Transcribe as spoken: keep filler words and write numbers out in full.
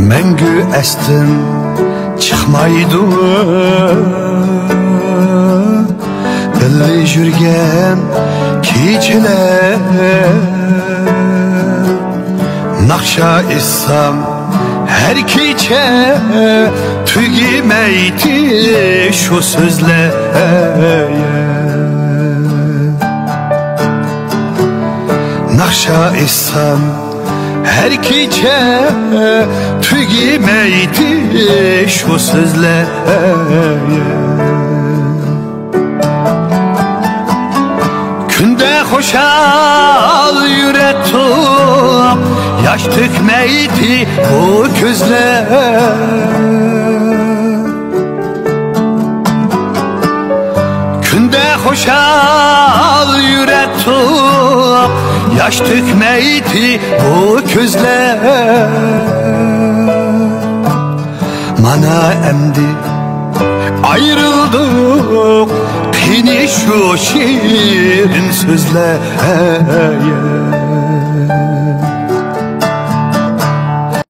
Məngü əstin çıxmaydı Dilli jürgen keçələr Nakşa issam her keçə Tügiməydi şu sözlər Nakşa issam her keçə tügiməydi şu sözlər Kündə xoşal yüretim yaş tökməydi bu gözlər Kündə xoşal yüretim yaş tökməydi bu gözlər Mana əmdi ayrıldık Beni şu şirin sözler